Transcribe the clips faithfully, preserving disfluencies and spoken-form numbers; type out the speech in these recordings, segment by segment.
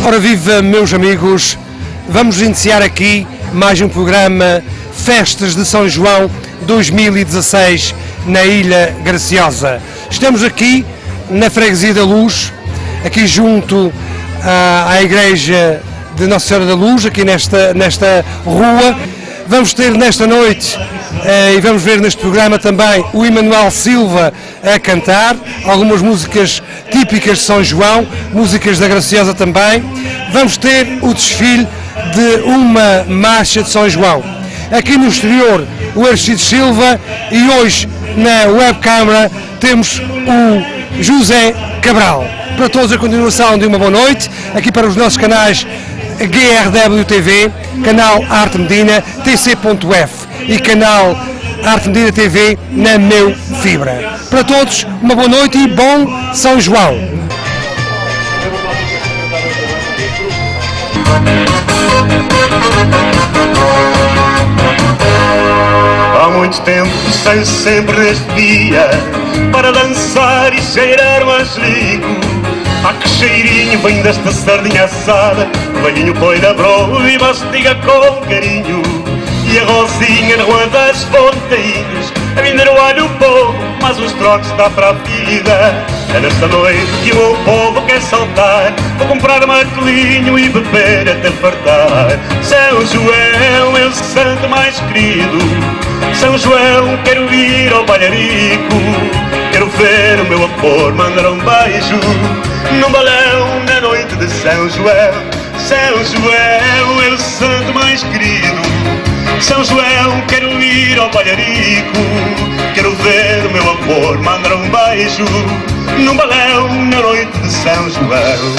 Ora viva, meus amigos, vamos iniciar aqui mais um programa Festas de São João dois mil e dezasseis na Ilha Graciosa. Estamos aqui na Freguesia da Luz, aqui junto à, à Igreja de Nossa Senhora da Luz, aqui nesta, nesta rua. Vamos ter nesta noite, eh, e vamos ver neste programa também, o Emanuel Silva a cantar, algumas músicas típicas de São João, músicas da Graciosa também. Vamos ter o desfile de uma marcha de São João. Aqui no exterior, o Aristides Silva, e hoje na webcamera temos o José Cabral. Para todos a continuação de uma boa noite, aqui para os nossos canais G R W T V, canal Arte Medina, T C ponto F e canal Arte Medina T V na Meu Fibra. Para todos, uma boa noite e bom São João! Há muito tempo sem sempre neste dia para dançar e cheirar mais rico. Ah, que cheirinho vem desta sardinha assada, o velhinho põe da broa e mastiga com carinho. E a rosinha na rua das fontainhas, a vender o alho povo, mas os trocos dá para a vida. É nesta noite que o meu povo quer saltar, vou comprar martelinho e beber até fartar. São João, meu santo mais querido, São João, quero ir ao bailarico, quero ver o meu amor mandar um beijo num balão na noite de São João. São João, meu santo mais querido, São João, quero ir ao bailarico, quero ver o meu amor mandar um beijo num balão na noite de São João.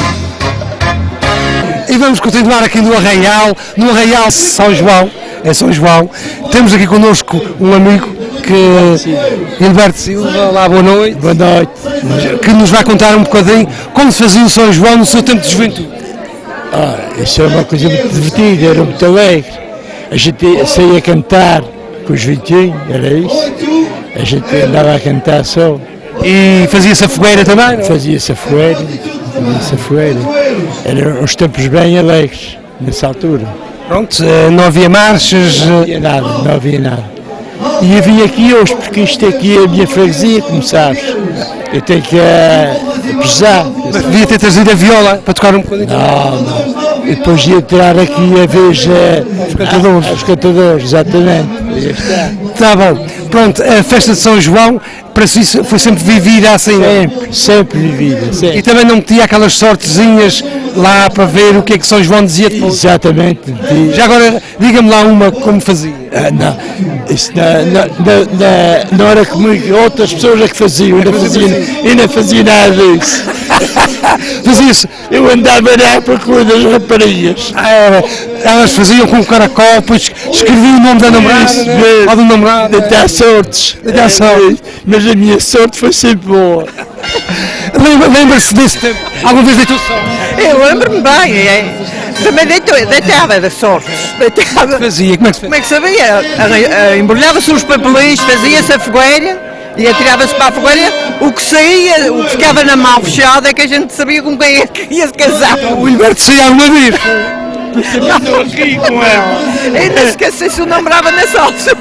E vamos continuar aqui no Arraial, no Arraial São João, é São João. Temos aqui connosco um amigo que, Gilberto Silva, olá, boa noite. Boa noite. Que nos vai contar um bocadinho como se fazia o São João no seu tempo de juventude. Ah, isso é uma coisa muito divertida, era muito alegre. A gente saía a cantar com os vintinhos, era isso. A gente andava a cantar só. E fazia-se a fogueira também, não? Fazia-se a fogueira, fazia-se a fogueira. Eram uns tempos bem alegres, nessa altura. Pronto, não havia marchas. Não havia nada, não havia nada. E eu vim aqui hoje, porque isto aqui é a minha freguesia, como sabes. Eu tenho que uh, pesar. Mas devia ter trazido a viola para tocar um bocadinho. Não, não. E depois ia tirar aqui a vez uh, os cantadores. Os cantadores, exatamente. Está bom. Pronto, a festa de São João, para si foi sempre vivida assim? Sempre, sempre vivida. Sempre. E também não metia aquelas sortezinhas lá para ver o que é que São João dizia depois? Exatamente. Já agora, diga-me lá uma como fazia. Ah, não, isso não, não, não, não era comigo, outras pessoas é que faziam, eu não fazia, eu não fazia nada disso. Fazia-se. Eu andava na procura das raparigas. Ah, elas faziam com o caracol, depois escreviam o nome da namorada, Isso, né? Ou do namorado. Até há sortes. Até há sortes. Mas a minha sorte foi sempre boa. Lembra-se desse tempo? Alguma vez deitou sorte? Eu lembro-me bem, é. Também deitou, deitava da sorte. Deitava. Fazia, como é que se Como é que sabia? Embrulhava-se os papéis, fazia-se a fogueira e atirava-se para a fogueira. O que saía, o que ficava na mão fechada é que a gente sabia com quem é que ia se casar. O Gilberto saía alguma vez. Estou aqui com ela. Ainda se esqueci se o namorava nessa altura.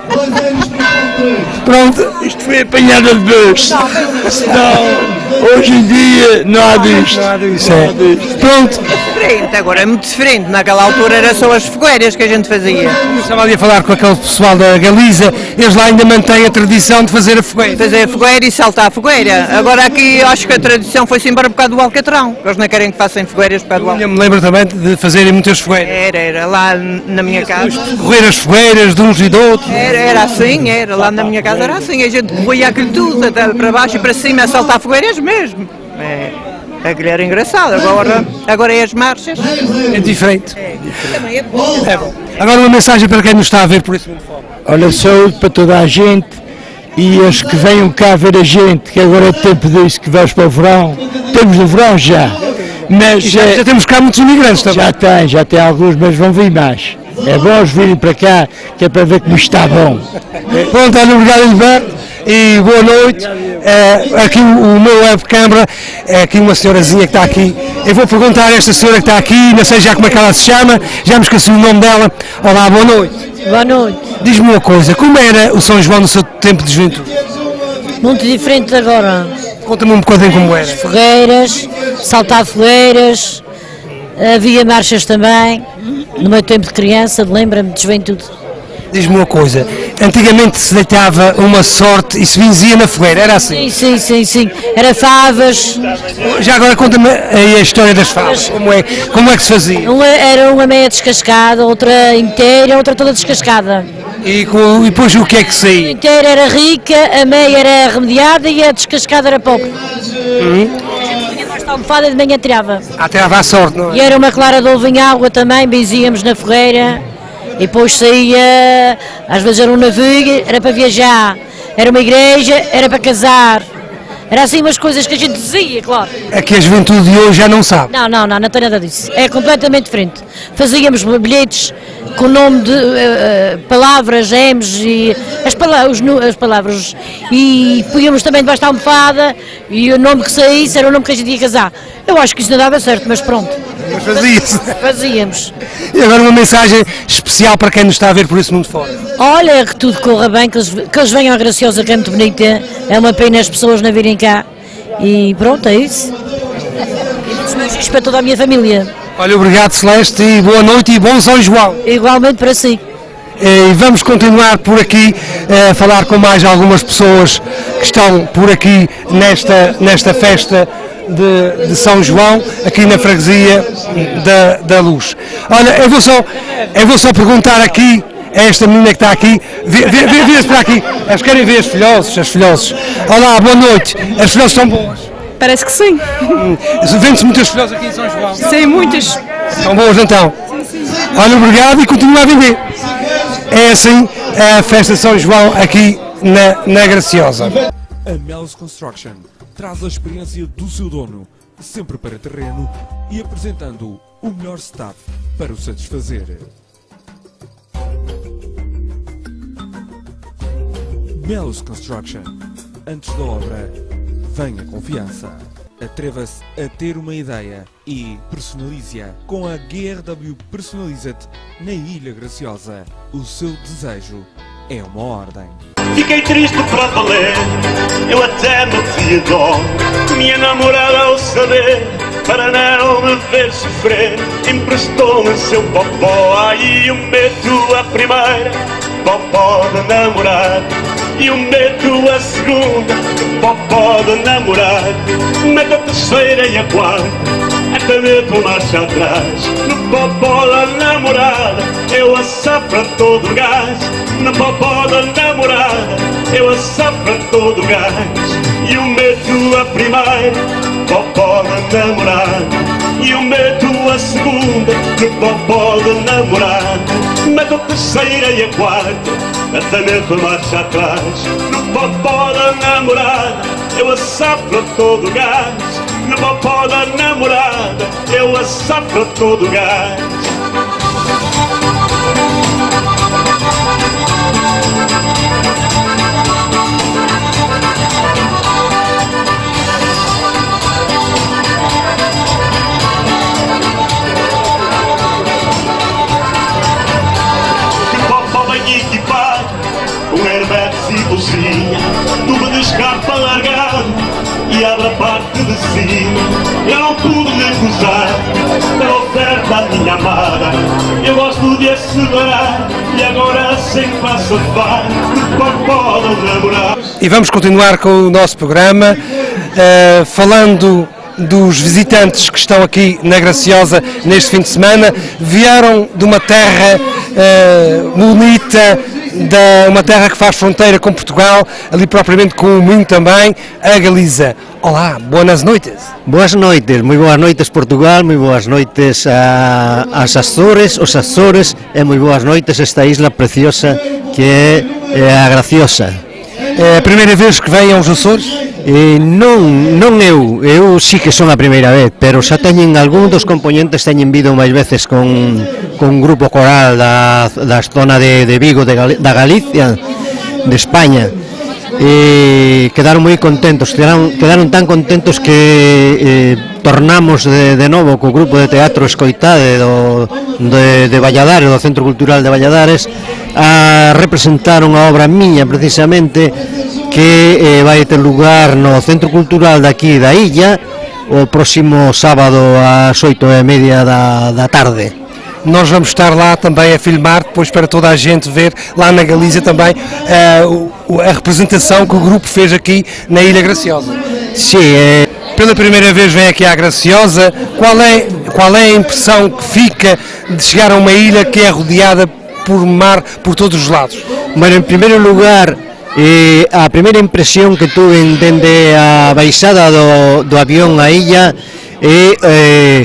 Pronto. Isto foi apanhada de berço. Senão, hoje em dia não há disto. Não há disto, é. Pronto. Diferente, agora é muito diferente. Naquela altura era só as fogueiras que a gente fazia. Eu estava ali a falar com aquele pessoal da Galiza, eles lá ainda mantêm a tradição de fazer a fogueira. Fazer a fogueira e saltar a fogueira. Agora aqui eu acho que a tradição foi-se embora por causa do Alcatrão. Eles não querem que façam fogueiras por causa do Alcatrão. Eu me lembro também de fazerem muitas fogueiras. Era, era lá na minha casa. Correr as fogueiras de uns e de outros. Era, era assim, era. Lá na minha casa era assim. A gente corria aquilo tudo, até para baixo e para cima, a saltar fogueiras mesmo. É, aquilo era engraçado. Agora, agora é as marchas. É diferente. É, também é bom. É bom. Agora uma mensagem para quem nos está a ver por esse mundo fora. Olha, saúde para toda a gente e os que venham cá ver a gente, que agora é tempo disso, que vais para o verão. Temos no verão já. Mas já, já temos cá muitos imigrantes também. Já tem, já tem alguns, mas vão vir mais. É bom eles virem para cá, que é para ver como está bom. Pronto, olha, obrigado, Gilberto. e boa noite. Uh, aqui o, o meu webcam, é aqui uma senhorazinha que está aqui. Eu vou perguntar a esta senhora que está aqui, não sei já como é que ela se chama, já me esqueci o nome dela. Olá, boa noite. Boa noite. Diz-me uma coisa, como era o São João no seu tempo de juventude? Muito diferente de agora. Conta-me um bocadinho como era. Fogueiras, saltar fogueiras, havia marchas também, no meu tempo de criança, lembra-me de juventude. Diz-me uma coisa, antigamente se deitava uma sorte e se benzia na fogueira, era assim? Sim, sim, sim, sim. Era favas. Já agora conta-me aí a história das favas, como é, como é que se fazia? Uma, era uma meia descascada, outra inteira, outra toda descascada. E, com, e depois o que é que A saía? inteira era rica, a meia era remediada e a descascada era pobre. Hum? A almofada de manhã tirava. Até à sorte, não é? E era uma clara de ovo em água também, benzíamos na fogueira. E depois saía, às vezes era um navio, era para viajar, era uma igreja, era para casar. Era assim umas coisas que a gente dizia, claro. É que a juventude de hoje já não sabe. Não, não, não, não tem nada disso. É completamente diferente. Fazíamos bilhetes com o nome de uh, uh, palavras, gemes e as, pala os, as palavras. E podíamos também debaixo da almofada e o nome que saísse era o nome que a gente ia casar. Eu acho que isso não dava certo, mas pronto. Mas fazia-se. Fazíamos. E agora uma mensagem especial para quem nos está a ver por esse mundo fora. Olha, que tudo corra bem, que eles, que eles venham à Graciosa, que é muito bonita. É uma pena as pessoas não virem cá. E pronto, é isso. E muitos beijos para toda a minha família. Olha, obrigado Celeste e boa noite e bom São João. Igualmente para si. E vamos continuar por aqui a falar com mais algumas pessoas que estão por aqui nesta, nesta festa de, de São João, aqui na freguesia da, da Luz. Olha, eu vou só, eu vou só perguntar aqui a esta menina que está aqui, vê-se para aqui, eles querem ver as filhoses, as filhoses. Olá, boa noite, as filhoses são boas? Parece que sim. Hum, vende-se muitas filhoses aqui em São João? Sim, muitas. São boas então? Sim, sim. Olha, obrigado e continua a vender. É assim a festa de São João aqui na, na Graciosa. A Melos Construction traz a experiência do seu dono, sempre para terreno e apresentando o melhor staff para o satisfazer. Melos Construction. Antes da obra, vem a confiança. Atreva-se a ter uma ideia e personalize-a com a G R W Personaliza-te na Ilha Graciosa. O seu desejo é uma ordem. Fiquei triste para valer, eu até meti a dó. Minha namorada ao saber, para não me ver sofrer, emprestou-me seu popó. Aí eu meto a primeira, popó de namorado, e eu meto a segunda, popó de namorado, meto a terceira e a quarta, até meto marcha atrás. No popó da namorada, eu assopro todo o gás. No popó da namorada, eu assopro todo o gás. E eu meto a primeira, popó da namorada, e eu meto a segunda, no popó da namorada, meto a terceira e a quarta, até meto a marcha atrás. No popó da namorada, eu assopro todo o gás. No popó da namorada, eu assopro todo o gás. Equipado, com airbags e bolsinha, tubo de escape alargado e abre a parte de cima. Eu não pude recusar a oferta da minha amada, eu gosto de assegurar e agora sem passo a par, popó da namorada. E vamos continuar com o nosso programa, uh, falando dos visitantes que estão aqui na Graciosa neste fim de semana. Vieram de uma terra uh, bonita, de uma terra que faz fronteira com Portugal, ali propriamente com o Minho também, a Galiza. Olá, boas noites. Boas noites, moi boas noites Portugal, moi boas noites a, as Açores, os Açores e moi boas noites esta isla preciosa que é, é a Graciosa. É a primeira vez que vêm aos Açores? E non, non eu, eu sí que son a primeira vez, pero xa teñen algún dos componentes teñen vido máis veces con, con un grupo coral da, da zona de, de Vigo, de Gal, da Galicia, de España. e quedaron moi contentos, quedaron, quedaron tan contentos que eh, tornamos de, de novo co grupo de teatro Escoitade do, de, de Valladares, do Centro Cultural de Valladares, a representar unha obra miña precisamente que eh, vai ter lugar no Centro Cultural daqui da illa o próximo sábado ás oito e media da, da tarde. Nós vamos estar lá também a filmar, depois para toda a gente ver, lá na Galiza também, uh, a representação que o grupo fez aqui na Ilha Graciosa. Sim, é... Pela primeira vez vem aqui à Graciosa, qual é, qual é a impressão que fica de chegar a uma ilha que é rodeada por mar por todos os lados? Bueno, em primeiro lugar, eh, a primeira impresión que tuve dende a baixada do, do avión á illa é eh,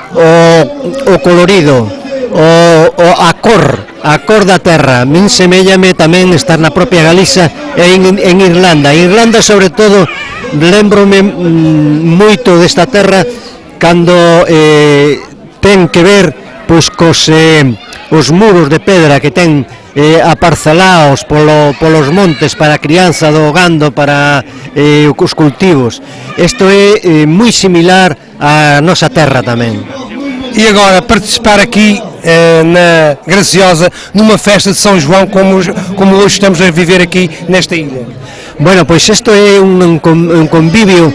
o, o colorido, o, o a cor, a cor da terra. Min semellame tamén estar na propia Galiza e en, en Irlanda. En Irlanda, sobre todo, lembrome mm, moito desta terra cando eh, ten que ver pois cos eh, os muros de pedra que ten eh, aparcelados polo, polos montes para a crianza do gando, para eh, os cultivos. Isto é eh, moi similar á nosa terra tamén. E agora, participar aqui eh, na Graciosa, numa festa de São João, como, como hoje estamos a viver aqui nesta ilha? Bueno, pois isto é un, un convivio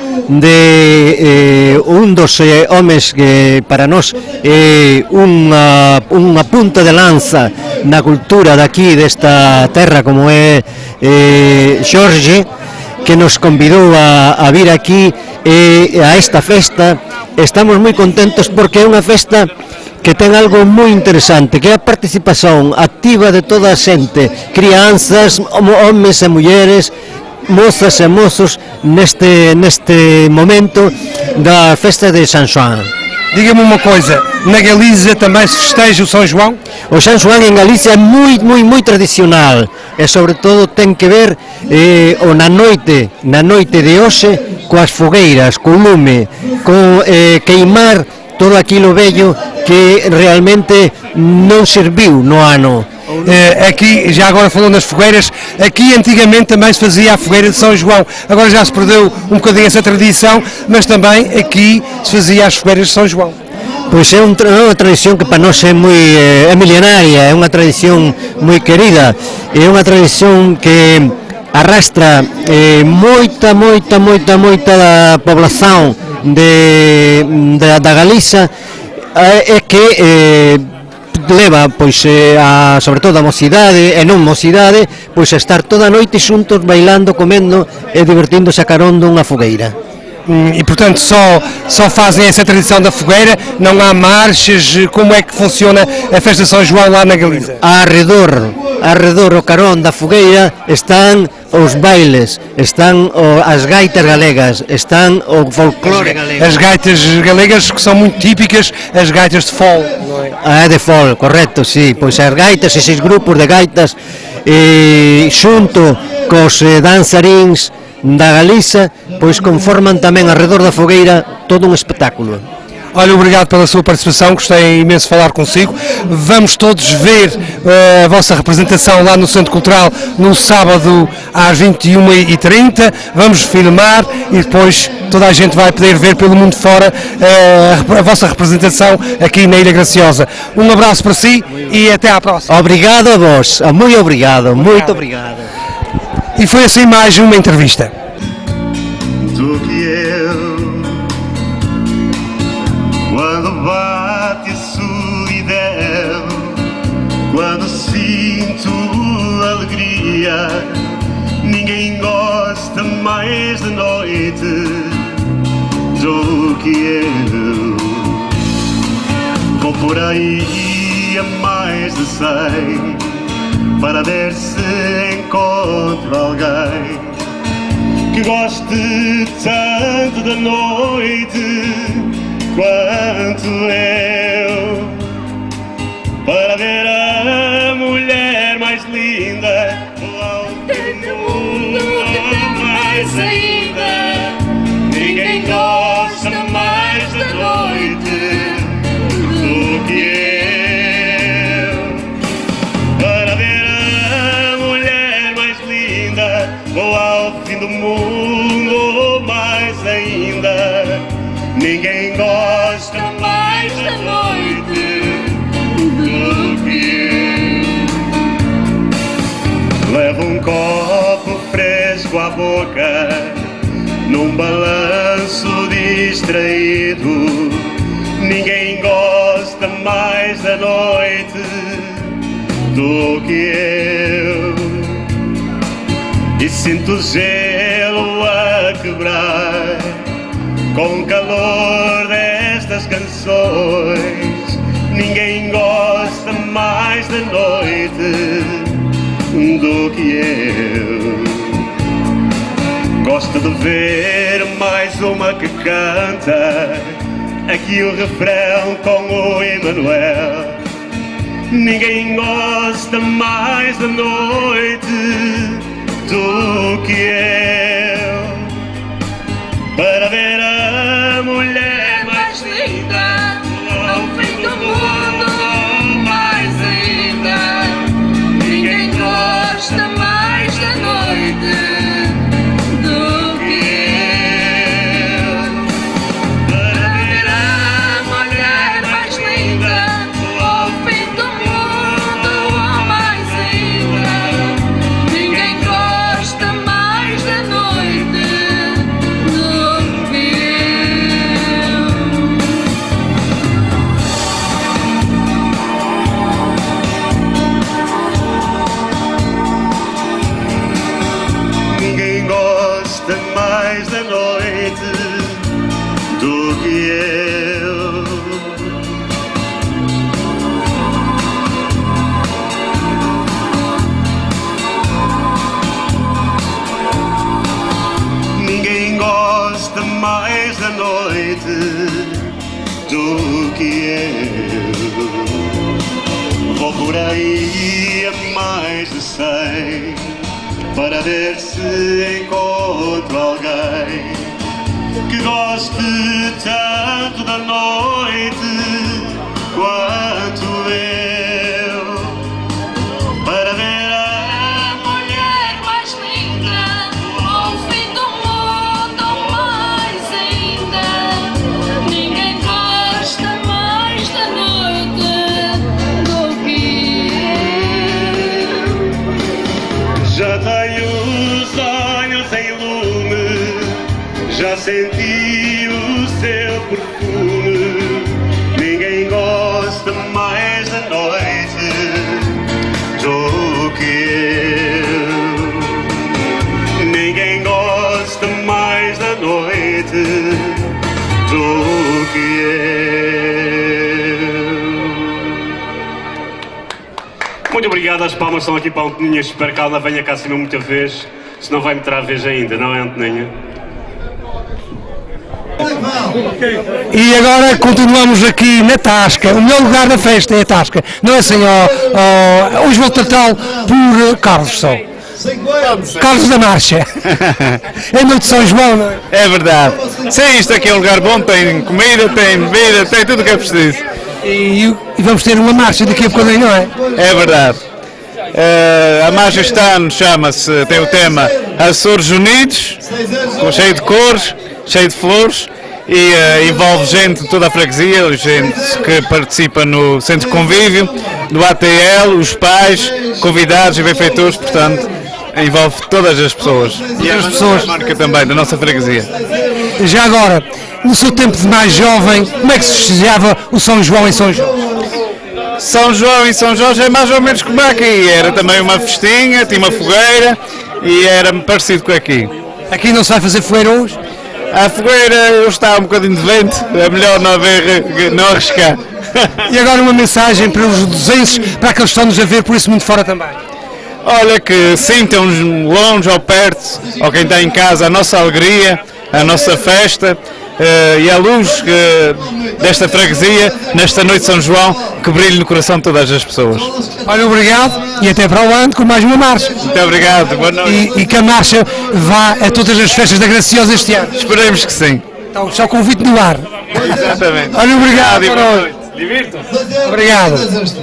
de eh, un dos eh, homes que para nós é eh, unha, unha punta de lanza na cultura daqui desta terra, como é eh, Xorge, que nos convidou a, a vir aquí eh, a esta festa. Estamos moi contentos porque é unha festa que ten algo moi interesante, que é a participación activa de toda a xente, crianzas, homes e mulleres, mozas e mozos neste, neste momento da festa de San Xoán. Diga-me uma coisa, na Galiza também se festeja o São João? O San Xoán en Galicia é moi, moi, moi tradicional e sobre todo ten que ver eh, o na noite, na noite de hoxe coas fogueiras, co lume, co eh, queimar todo aquilo vello que realmente non serviu no ano. Uh, aqui, já agora falando das fogueiras, aqui antigamente também se fazia a fogueira de São João, agora já se perdeu um bocadinho essa tradição, mas também aqui se fazia as fogueiras de São João. Pois é un, unha tradición que para nós é moi é milenaria, é unha tradición moi querida, é unha tradición que arrastra eh, moita, moita, moita, moita da población de, de, da Galiza, é eh, que eh, leva, pois, eh, a, sobre todo a mocidade e non mocidade, pois a estar toda a noite xuntos bailando, comendo e divertíndose a carón dunha fogueira. E portanto só, só fazem essa tradição da fogueira, não há marchas, como é que funciona a festa de São João lá na Galiza? Arredor, arredor o carón da fogueira están os bailes, están o, as gaitas galegas, están o folclore galego. As gaitas galegas que são muito típicas, as gaitas de fol, não é? Ah, de fol, correcto, sí, pois as gaitas, esses grupos de gaitas, eh, xunto cos eh, danzarins da Galiza, pois conforman tamén arredor da fogueira todo un espectáculo. Olha, obrigado pela sua participação, gostei imenso de falar consigo. Vamos todos ver uh, a vossa representação lá no Centro Cultural no sábado às vinte e uma e trinta. Vamos filmar e depois toda a gente vai poder ver pelo mundo fora uh, a vossa representação aqui na Ilha Graciosa. Um abraço para si e até à próxima. Obrigado a vós, muito obrigado, muito obrigado. E foi assim mais uma entrevista. Do que eu, quando bate a solidão, quando sinto alegria, ninguém gosta mais de noite do que eu. Vou por aí a mais de cem para ver se encontro alguém que goste tanto da noite quanto eu, para ver a mulher mais linda lá do mundo mais ainda. Ninguém gosta mais da noite do que eu, para ver a mulher mais linda lá distraído. Ninguém gosta mais da noite do que eu, e sinto o gelo a quebrar com o calor destas canções. Ninguém gosta mais da noite do que eu. Gosto de ver mais uma que canta aqui o refrão com o Emanuel. Ninguém gosta mais da noite do que eu. Para ver a mulher mais linda ao fim do mundo, mais ainda. Ninguém gosta mais da noite do que eu. Para ver a mulher mais linda ao fim do mundo, mais ainda. Ninguém gosta mais da noite do que eu. Ninguém gosta mais da noite do que eu. Ninguém gosta mais da noite do que eu. Vou por aí a mais de cem para ver se encontro alguém que goste tanto da noite quanto eu. Para ver a mulher mais linda ao fim do mundo, mais ainda. Ninguém gosta mais da noite do que eu. Já tenho os olhos em lume, já senti o seu perfume. Ninguém gosta mais da noite do que eu. Ninguém gosta mais da noite do que eu. Muito obrigado, as palmas estão aqui para a Antoninha. Espero que ela venha cá acima muita vez, senão vai-me ter a vez ainda, não é, Antoninha? E agora continuamos aqui na Tasca. O melhor lugar da festa é a Tasca. Não é assim, ó, ó, hoje vou tratá-lo por Carlos só. Carlos da Marcha. É noite de São João, não é? É verdade. Sim, isto aqui é um lugar bom, tem comida, tem bebida, tem tudo o que é preciso. E, e vamos ter uma marcha daqui a bocadinho, não é? É verdade. Uh, a marcha este ano chama-se, tem o tema Açores Unidos, cheio de cores, cheio de flores, e uh, envolve gente de toda a freguesia, gente que participa no centro de convívio, do A T L, os pais, convidados e benfeitores, portanto, envolve todas as pessoas. E as pessoas marca também da nossa freguesia. Já agora, no seu tempo de mais jovem, como é que se festejava o São João em São Jorge? São João em São Jorge é mais ou menos como aqui, era também uma festinha, tinha uma fogueira e era parecido com aqui. Aqui não se vai fazer fogueira hoje? A fogueira hoje está um bocadinho de vento, é melhor não, haver, não arriscar. E agora uma mensagem para os luzenses, para aqueles que estão-nos a ver por isso muito fora também. Olha, que sintam longe ou perto, ou quem está em casa, a nossa alegria, a nossa festa uh, e a luz uh, desta freguesia, nesta noite de São João, que brilhe no coração de todas as pessoas. Olha, obrigado e até para o ano com mais uma marcha. Muito obrigado, boa noite. E, e que a marcha vá a todas as festas da Graciosa este ano. Esperemos que sim. Então, só convite no ar. Exatamente. Olha, obrigado. Boa noite. Divirtam-se. Obrigado.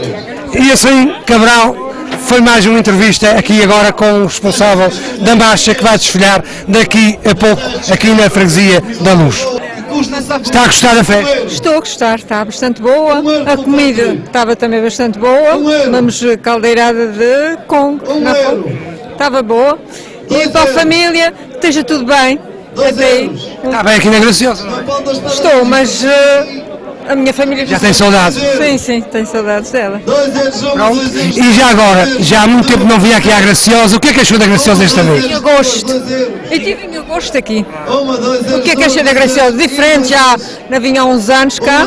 E assim, Cabral, foi mais uma entrevista aqui agora com o responsável da marcha que vai desfilar daqui a pouco aqui na freguesia da Luz. Está a gostar da festa? Estou a gostar, está bastante boa. A comida estava também bastante boa. Tomamos caldeirada de Congo. Estava boa. E para a família, esteja tudo bem. Até aí. Está bem aqui na Graciosa, não é? Estou, mas uh, a minha família... Já tem saudades? Sim, sim, tenho saudades dela. Pronto. E já agora, já há muito tempo não vim aqui à Graciosa, o que é que achou da Graciosa esta vez? Eu gosto. Eu tive um gosto aqui. O que é que achei da Graciosa? Diferente, já não vinha há uns anos cá.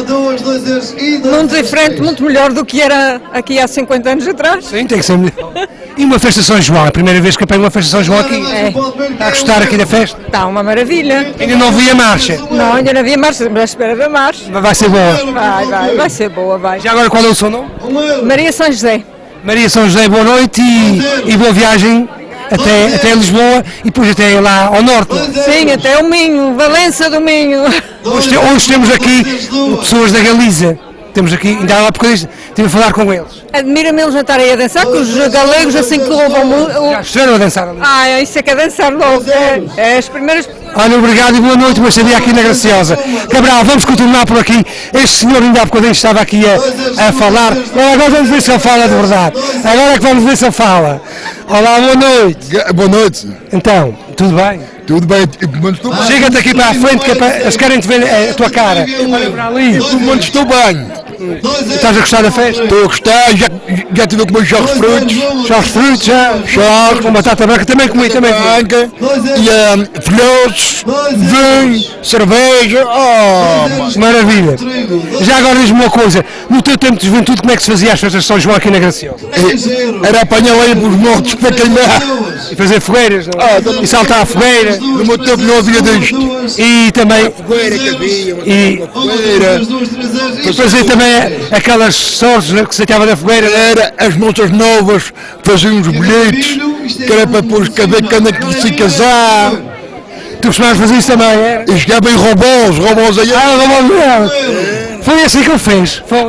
Muito diferente, muito melhor do que era aqui há cinquenta anos atrás. Sim, tem que ser melhor. E uma festa de São João, a primeira vez que apanho uma festa de São João aqui. É. Está a gostar aqui da festa? Está uma maravilha. Ainda não vi a marcha? Não, ainda não vi a marcha, estamos à espera da marcha. Vai ser boa? Vai, vai, vai ser boa, vai. Já agora qual é o seu nome? Maria São José. Maria São José, boa noite e, e boa viagem até, até Lisboa e depois até lá ao norte. Sim, até o Minho, Valença do Minho. Hoje, hoje temos aqui pessoas da Galiza. Temos aqui, ainda há pouco disso, estive a falar com eles. Admira-me eles jantarem a dançar, que os galegos assim que louvam o... Já estiveram a dançar ali? Ah, isso é que é dançar logo, é, é as primeiras... Olha, obrigado e boa noite, boa estadia aqui na Graciosa. Cabral, vamos continuar por aqui. Este senhor ainda há bocadinho estava aqui a, a falar. Agora vamos ver se ele fala de verdade. Agora é que vamos ver se ele fala. Olá, boa noite. Boa noite. Então, tudo bem? Tudo bem. Chega-te aqui para a frente, que é para, eles querem te ver a tua cara. Olha para ali. Estou bem. Estás a gostar da festa? Estou a gostar, já, já tive a comer charros frutos. Charros frutos, já? Charros. Com batata branca, também comi, também comi. Branca. E um, filhotes, vinho, cerveja. Oh, maravilha. Já agora diz-me uma coisa, no teu tempo de juventude, como é que se fazia as festas de São João aqui na Graciosa? Era apanhar lenha para os mortos para queimar. E fazer fogueiras, não? Ah, e saltar a fogueira. No meu tempo não havia disto. E também... A fogueira que havia, uma e, fogueira. E fazer também aquelas sortes, né, que se deitava da fogueira. Era as moças novas, faziam uns bilhetes, que era para depois caber que anda que se casar. Tu costumavas fazer isso também, é? E chegava em robôs, robôs aí. Ah, robôs mesmo. Foi assim que ele fez. Foi.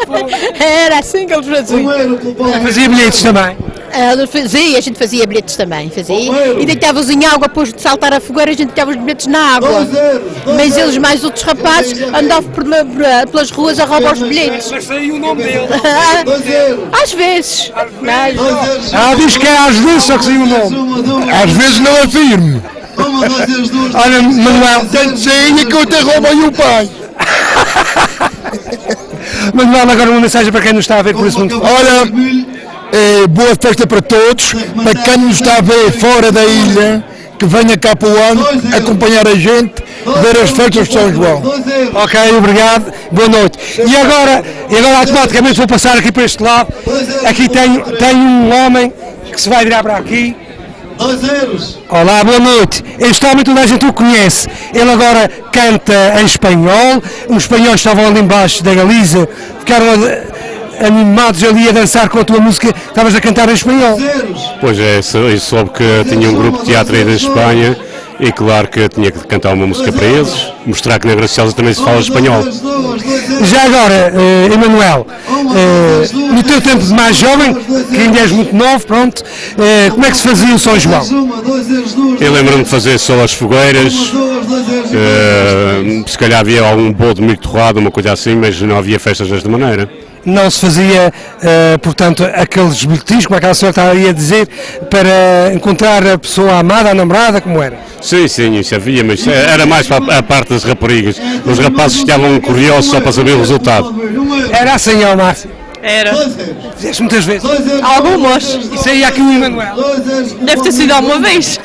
Era assim que ele fazia. Fazia bilhetes também. Ele fazia, a gente fazia bilhetes também, fazia. E deitava-os em água, depois de saltar a fogueira, a gente deitava os bilhetes na água. Mas eles, mais outros rapazes, andavam por, por, pelas ruas a roubar os bilhetes. Mas saiu o nome dele. Às vezes. Mas... Ah, diz que é às vezes só que saiu o nome. Às vezes não é firme. Olha, Manuel. Tanto saía que eu até roubei o pai. Manuel, agora uma mensagem para quem nos está a ver por esse mundo. Olha, é, boa festa para todos, para quem nos está a ver fora da ilha, que venha cá para o ano acompanhar a gente, ver as festas de São João. Ok, obrigado, boa noite. E agora, e agora automaticamente vou passar aqui para este lado. Aqui tenho, tenho um homem que se vai virar para aqui. Olá, boa noite. Este homem toda a gente o conhece. Ele agora canta em espanhol. Os espanhóis estavam ali embaixo da Galiza, ficaram animados ali a dançar com a tua música. Estavas a cantar em espanhol. Pois é, eu soube que tinha um grupo de teatro aí da Espanha e claro que tinha que cantar uma música para eles, mostrar que na Graciosa também se fala espanhol. Já agora, uh, Emanuel, uh, no teu tempo de mais jovem, que ainda és muito novo, pronto, uh, como é que se fazia o São João? Eu lembro-me de fazer só as fogueiras, uh, se calhar havia algum bolo de milho torrado, uma coisa assim, mas não havia festas desta maneira. Não se fazia, uh, portanto, aqueles bilhetinhos, como aquela senhora estava aí a dizer, para encontrar a pessoa amada, a namorada, como era? Sim, sim, isso havia, mas era mais para a parte das raparigas. Os rapazes estavam curiosos só para saber o resultado. Era assim, ó Márcio? Era. Fizeste muitas vezes? Algumas. E saía aqui o Emanuel? Deve ter sido alguma vez.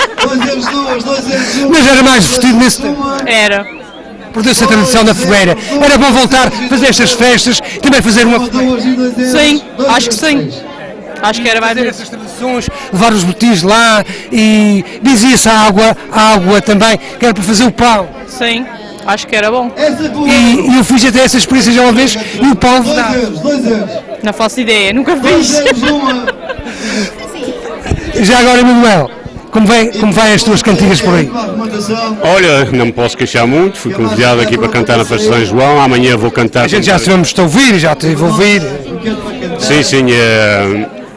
Mas era mais vestido nesse tempo? Era. Perdeu-se a tradição da fogueira. Era bom voltar a fazer estas festas e também fazer uma fogueira. Sim, acho que sim. Acho que era mais fazer essas tradições, levar os botins lá e dizia-se a água, a água também, que era para fazer o pão. Sim, acho que era bom. E, e eu fiz até essa experiência já uma vez e o pão vedado. Não faço ideia, nunca fiz. Já agora, Emanuel, como vai, como vai as tuas cantigas por aí? Olha, não me posso queixar muito, fui convidado aqui para cantar na festa de São João, amanhã vou cantar... A gente já estivemos a ouvir, já te a ouvir. Sim, sim, é,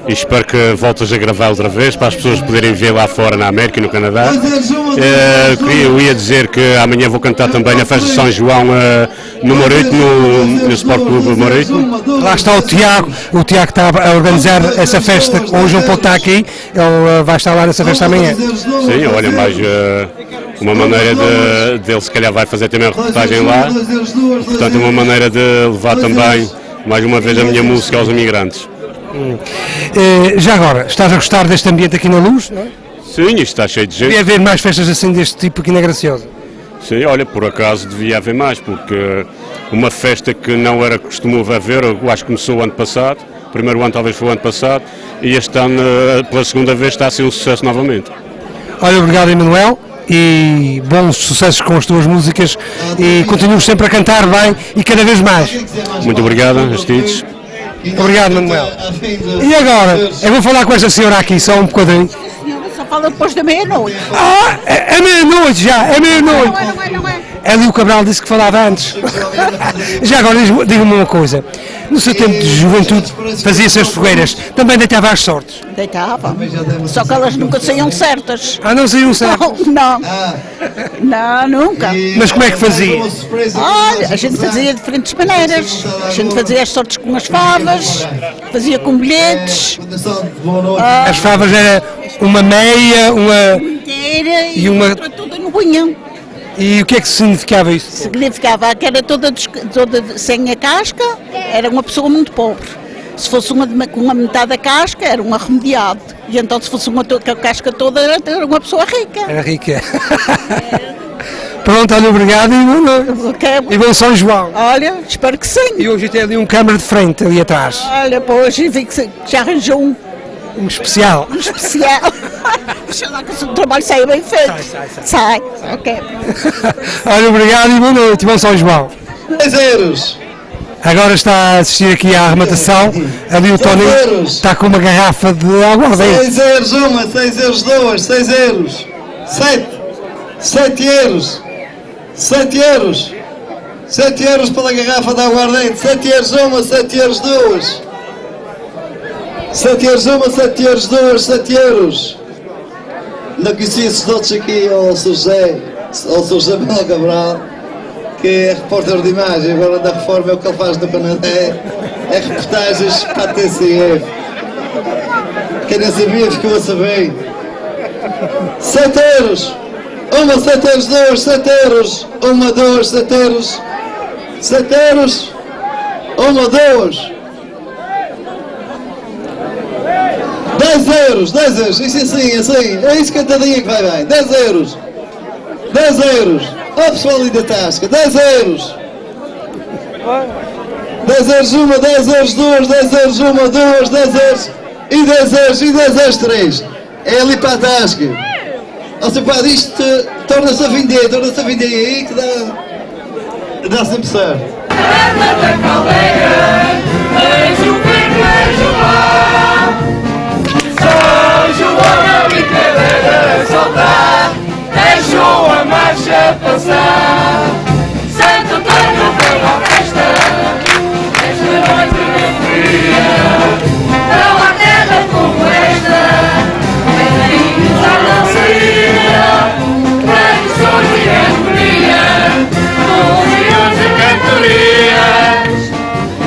e espero que voltes a gravar outra vez para as pessoas poderem ver lá fora na América e no Canadá. Uh, queria, eu ia dizer que amanhã vou cantar também na festa de São João uh, no Marítimo, no, no Sport Clube Marítimo. Lá está o Tiago, o Tiago está a organizar essa festa, o João Paulo está aqui, ele uh, vai estar lá nessa festa amanhã. Sim, olha, mais uh, uma maneira de, de ele se calhar vai fazer também a reportagem lá, portanto é uma maneira de levar também mais uma vez a minha música aos imigrantes. Hum. Uh, já agora, estás a gostar deste ambiente aqui na Luz, não é? Sim, isto está cheio de gente. Devia haver mais festas assim deste tipo aqui na Graciosa? Sim, olha, por acaso devia haver mais, porque uma festa que não era costume haver, eu acho que começou o ano passado, o primeiro ano talvez foi o ano passado, e este ano, pela segunda vez, está a ser um sucesso novamente. Olha, obrigado Emanuel, e bons sucessos com as tuas músicas, e continuas sempre a cantar bem e cada vez mais. Muito obrigado, Aristides. Obrigado, Manuel. E agora, eu vou falar com esta senhora aqui, só um bocadinho. Só fala depois da meia-noite. Ah, é, é meia-noite já, é meia-noite. Não é, não é, não é. Ali o Cabral disse que falava antes. Já agora, diga-me uma coisa. No seu tempo de juventude, fazia-se as fogueiras, também deitava as sortes? Deitava, só que elas nunca saíam certas. Ah, não saíam certas? Não, não, nunca. Mas como é que fazia? Olha, a gente fazia de diferentes maneiras. A gente fazia as sortes com as favas, fazia com bilhetes. As favas era uma meia, uma... inteira e uma... toda no bunhão. E o que é que significava isso? Significava que era toda, toda sem a casca, era uma pessoa muito pobre. Se fosse uma com uma metade da casca, era um arremediado. E então se fosse uma com a casca toda, era uma pessoa rica. Era rica. Pronto, olha, obrigado e bom noite. E bom São João. Olha, espero que sim. E hoje tem ali um câmara de frente, ali atrás. Olha, pois, e vi que já arranjou um. Um especial. Um especial. Deixa lá que o trabalho saia bem feito. Sai, sai, sai. Sai, ok. Olha, obrigado e boa noite, bom São João. dez euros. Agora está a assistir aqui à arrematação, ali o Tony está com uma garrafa de aguardente. seis euros uma, seis euros duas, seis euros. sete. sete euros. sete euros. sete euros pela garrafa de aguardente. sete euros uma, sete euros duas. sete euros uma, sete euros duas, sete euros. Não conhecia esses outros aqui ao Sr. José, ao Sr. José Manuel Cabral, que é repórter de imagem, agora da reforma é o que ele faz no Canadá, é reportagens para a T C F. Quem não sabia ficou a saber. sete euros. Uma, sete euros, duas, sete euros. Uma, duas, sete euros. sete euros. Uma, duas. dez euros, dez euros, isso assim, assim, é isso cantadinha que vai bem, dez euros, dez euros, ó oh, pessoal ali da tasca, dez euros, dez euros uma, dez euros duas, dez euros uma, duas, dez euros, e dez euros, e dez euros três, é ali para a tasca, ó seu padre, isto torna-se a vender, torna-se a vender aí que dá, dá sempre certo. São João na brincadeira soltar, deixou a marcha passar. Santo Antônio pela festa, esta noite de fria. Não há terra como esta, bem-vindos à nossa ilha. Tradições e harmonia, músicas e cantorias,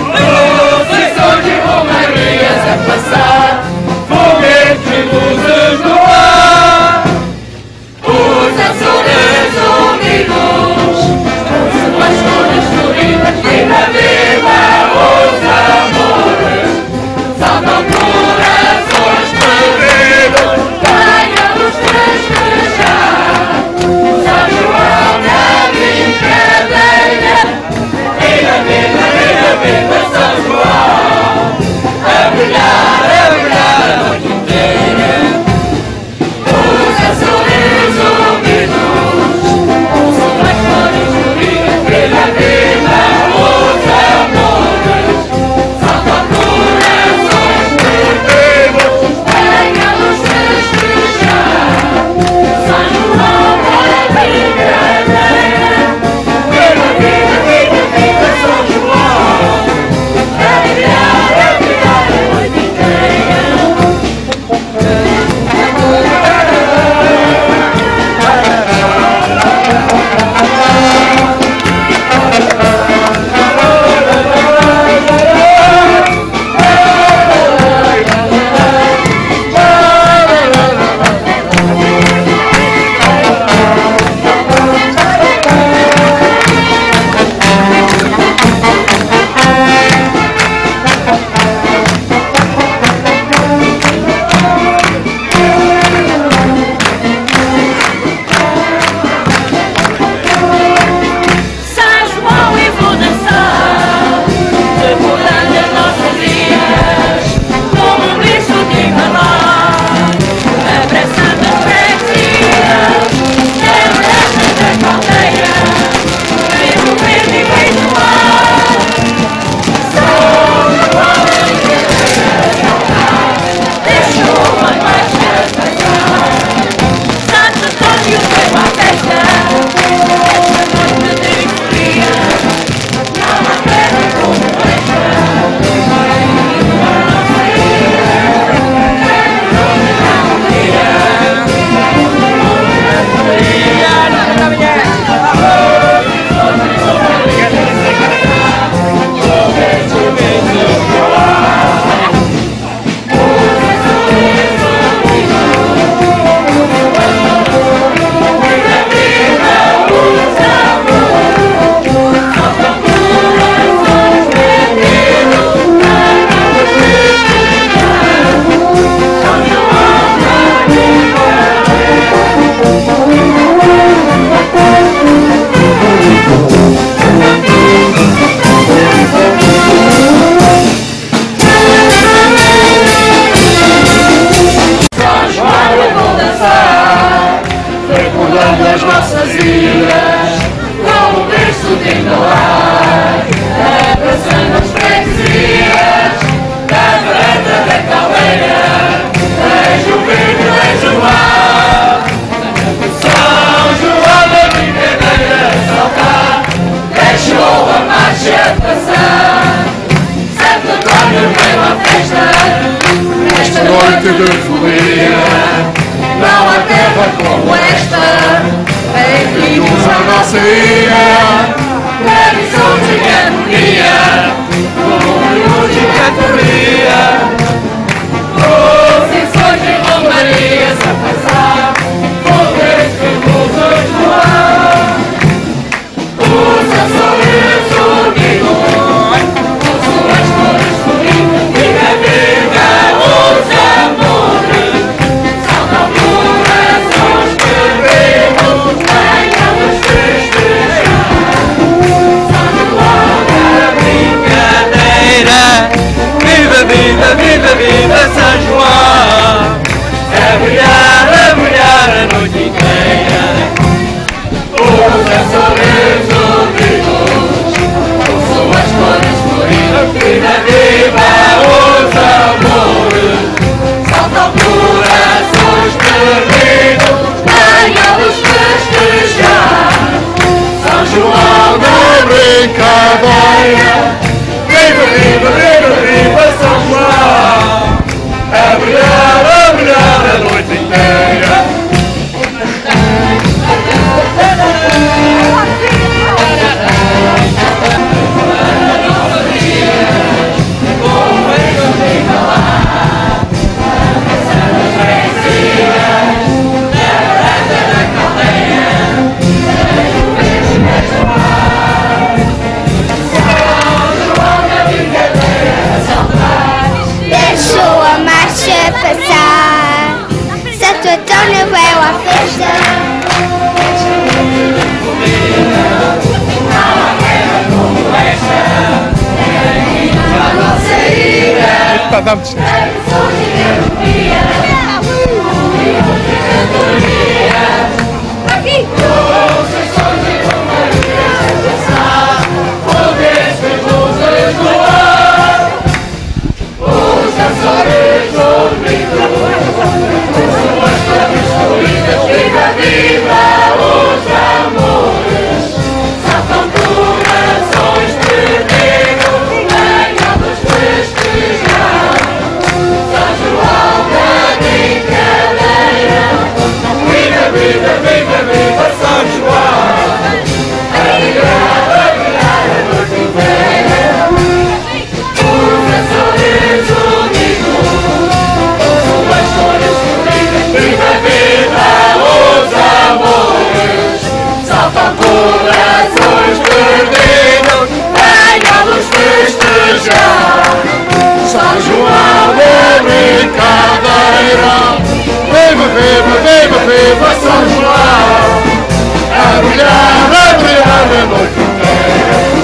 noite de folia. Não há terra como esta, em que usa a nossa ilha. Tradição de harmonia, com luz de cantoria. Procissões de romarias a passar, foguetes de luzes no ar. Os açores unidos, suas cores floridas, viva, viva os amores. Saltam corações perdidos, venhamos festejar. São João da brincadeira, viva, viva, viva, viva São João. É brilhar, é brilhar a noite inteira. Os açores unidos, com suas cores floridas, viva, viva os amores. Saltam corações perdidos, venhamos festejar. São João da brincadeira, viva, viva, viva, viva São João. É brilhar, é brilhar a noite inteira. Deixou a marcha passar, Santo Antônio veio à festa. Tá dando aqui. Viva, viva os amores, saltam corações perdidos, venhamos festejar. São João da brincadeira, viva, viva, viva, viva São João. A brilhar, a brilhar a noite inteira. Os açores unidos, suas cores floridas, viva, viva os amores. Saltam corações perdidos, venhamos festejar. São João da brincadeira, viva, viva, viva, viva São João. A brilhar, a brilhar a noite inteira.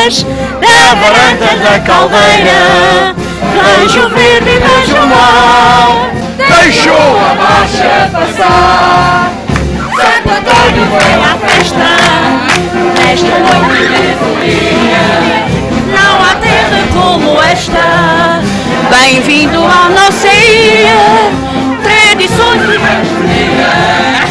flores da varanda da caldeira. Vejo o verde e vejo o mar, deixou a marcha passar. Santo Antônio vem à festa, nesta noite de folia. Não há terra como esta, bem-vindo à nossa ilha. Tradições de gastronomia.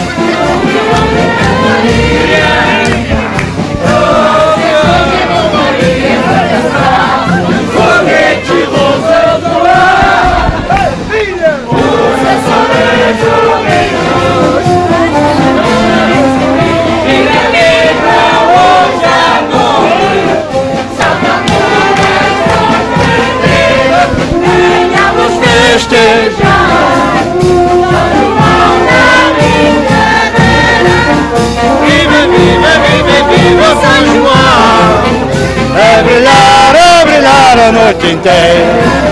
Viva, viva, viva, viva São João, a brilhar, a brilhar a noite inteira.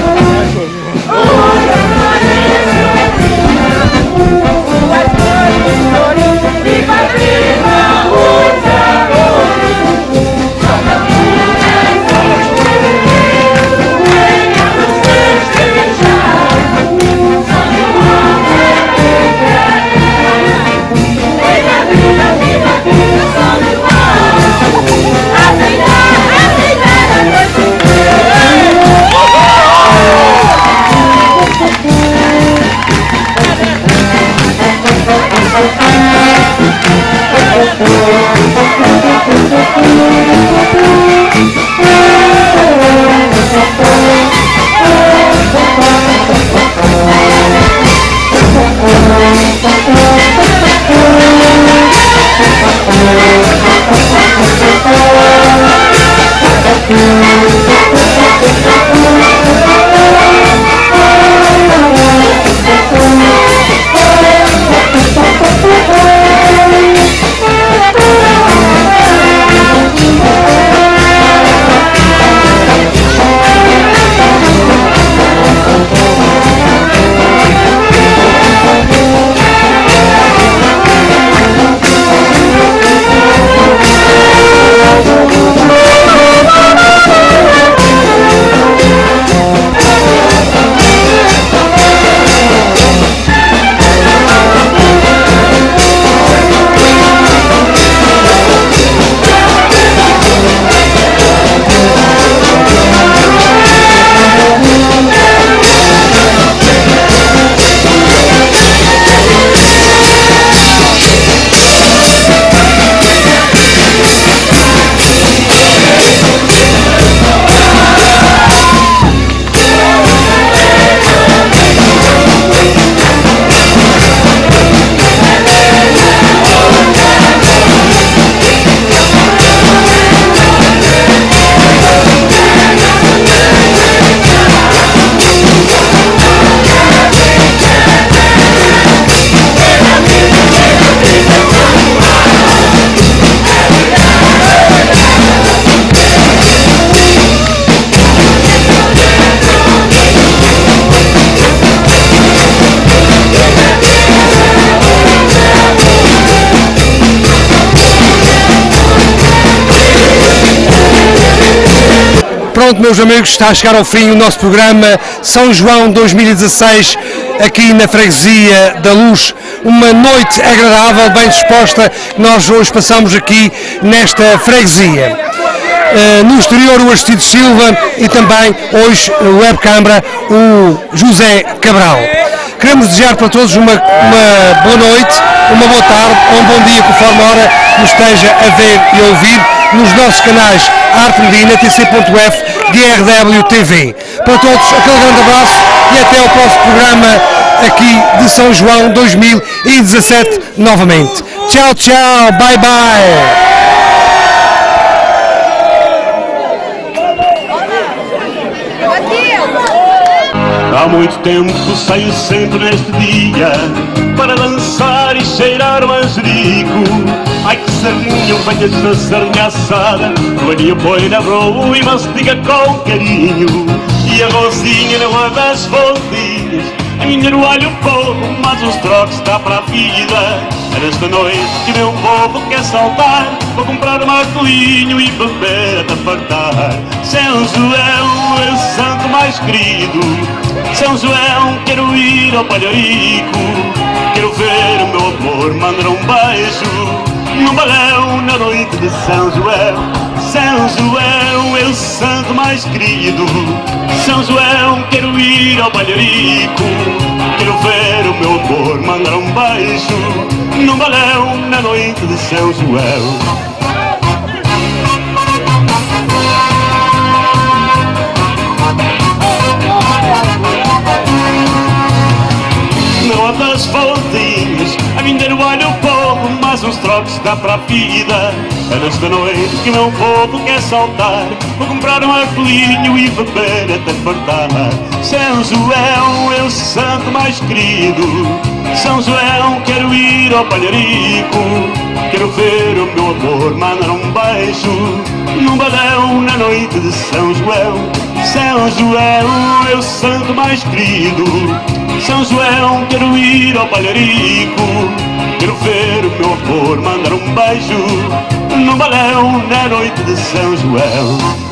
Pronto, meus amigos, está a chegar ao fim o nosso programa São João dois mil e dezasseis, aqui na Freguesia da Luz. Uma noite agradável, bem disposta, que nós hoje passamos aqui nesta freguesia. Uh, no exterior o Aristides Silva e também hoje o webcâmara o José Cabral. Queremos desejar para todos uma, uma boa noite, uma boa tarde ou um bom dia, conforme a hora nos esteja a ver e a ouvir nos nossos canais Arte Medina, T C ponto F, G R W T V. Para todos, aquele grande abraço e até ao próximo programa aqui de São João dois mil e dezassete novamente. Tchau, tchau, bye bye. Há muito tempo saio sempre neste dia para dançar e cheirar manjerico. Ai que sardinha, venhas da sardinha assada, varia põe na broa e mastiga com carinho. E a rosinha na rua das fontes, a minha no alho pouco, mas os trocos está para a vida. É nesta noite que meu povo quer saltar, vou comprar martelinho e beber até fartar. São João é o santo mais querido. São João, quero ir ao Palharico. Quero ver o meu amor mandar um beijo num balão na noite de São João. São João é o santo mais querido. São João, quero ir ao Palharico. Quero ver o meu amor mandar um beijo num balão na noite de São João. Das voltinhas, a vender o alho povo, mas uns trocos dá para a vida. É nesta noite que o meu povo quer saltar, vou comprar um arcolinho e beber até fartar. São João é o santo mais querido. São João, quero ir ao Palharico. Quero ver o meu amor mandar um beijo num balão na noite de São João. São João é o santo mais querido. São João, quero ir ao Palharico. Quero ver o meu amor mandar um beijo num balão na noite de São João.